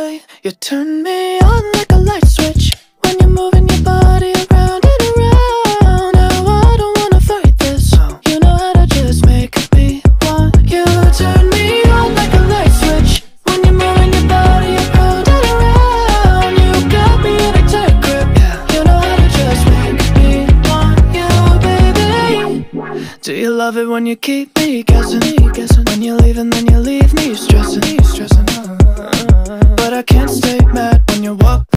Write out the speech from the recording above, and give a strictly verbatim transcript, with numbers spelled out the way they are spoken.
way. You turn me on like a light switch when you're moving your body around and around. Now I don't wanna fight this. You know how to just make me want you. Turn me on like a light switch when you're moving your body around and around. You got me in a tight grip. You know how to just make me want you, baby. Do you love it when you keep me guessing? When you leave and then you leave me stressing. But I can't stay mad when you walk